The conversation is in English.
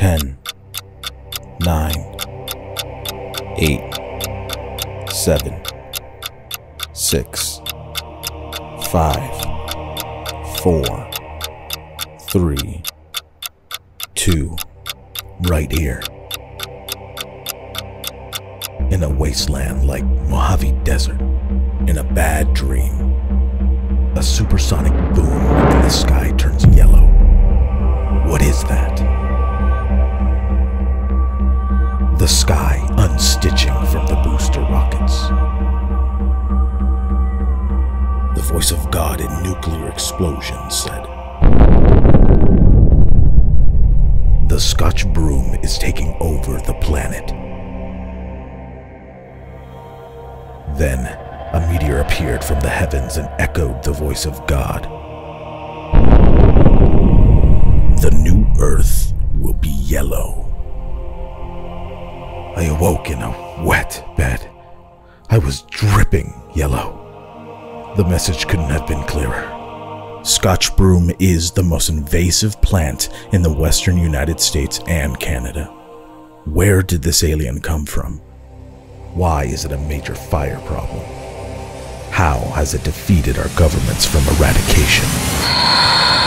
10, 9, 8, 7, 6, 5, 4, 3, 2, right here. In a wasteland like Mojave Desert, in a bad dream, a supersonic boom in the sky turns yellow. What is that? The sky unstitching from the booster rockets. The voice of God in nuclear explosions said, "The Scotch Broom is taking over the planet." Then, a meteor appeared from the heavens and echoed the voice of God. "The new Earth will be yellow." I awoke in a wet bed. I was dripping yellow. The message couldn't have been clearer. Scotch Broom is the most invasive plant in the western United States and Canada. Where did this alien come from? Why is it a major fire problem? How has it defeated our governments from eradication?